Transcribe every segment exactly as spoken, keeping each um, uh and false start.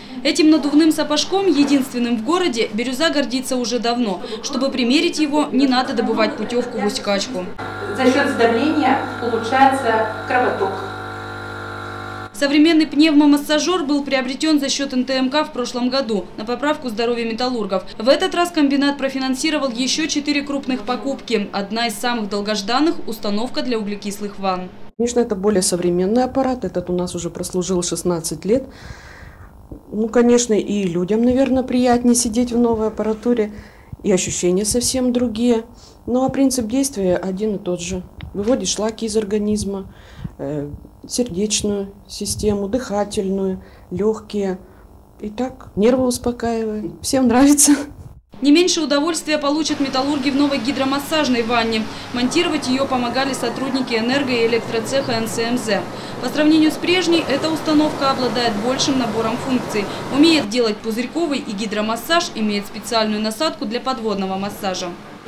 Этим надувным сапожком, единственным в городе, Бирюза гордится уже давно. Чтобы примерить его, не надо добывать путевку в Усть-Качку. За счет сдавления улучшается кровоток. Современный пневмомассажер был приобретен за счет эн тэ эм ка в прошлом году на поправку здоровья металлургов. В этот раз комбинат профинансировал еще четыре крупных покупки. Одна из самых долгожданных – установка для углекислых ванн. Конечно, это более современный аппарат. Этот у нас уже прослужил шестнадцать лет. Ну, конечно, и людям, наверное, приятнее сидеть в новой аппаратуре. И ощущения совсем другие. Ну, а принцип действия один и тот же. Выводит шлаки из организма, э, сердечную систему, дыхательную, легкие. И так, нервы успокаивает. Всем нравится. Не меньше удовольствия получат металлурги в новой гидромассажной ванне. Монтировать ее помогали сотрудники энерго- и электроцеха эн цэ эм зэ. По сравнению с прежней, эта установка обладает большим набором функций. Умеет делать пузырьковый и гидромассаж, имеет специальную насадку для подводного массажа.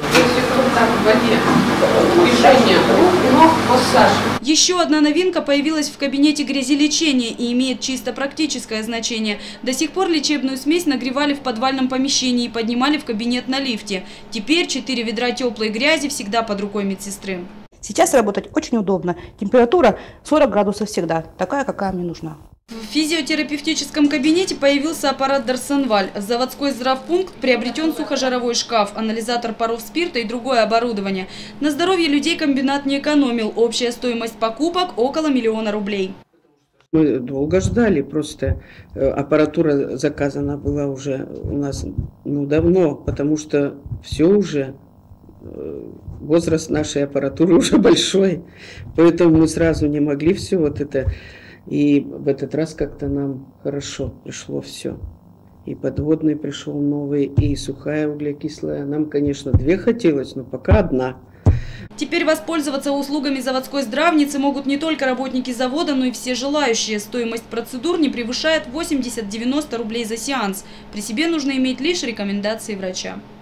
Еще одна новинка появилась в кабинете грязелечения и имеет чисто практическое значение. До сих пор лечебную смесь нагревали в подвальном помещении и поднимали в кабинет на лифте. Теперь четыре ведра теплой грязи всегда под рукой медсестры. Сейчас работать очень удобно. Температура сорок градусов всегда, такая, какая мне нужна. В физиотерапевтическом кабинете появился аппарат Дарсонваль. Заводской здравпункт приобретен сухожаровой шкаф, анализатор паров спирта и другое оборудование. На здоровье людей комбинат не экономил. Общая стоимость покупок около миллиона рублей. Мы долго ждали, просто аппаратура заказана была уже у нас ну, давно, потому что все уже, возраст нашей аппаратуры уже большой, поэтому мы сразу не могли все вот это. И в этот раз как-то нам хорошо пришло все. И подводный пришел новый, и сухая углекислая. Нам, конечно, две хотелось, но пока одна. Теперь воспользоваться услугами заводской здравницы могут не только работники завода, но и все желающие. Стоимость процедур не превышает восемьдесят-девяносто рублей за сеанс. При себе нужно иметь лишь рекомендации врача.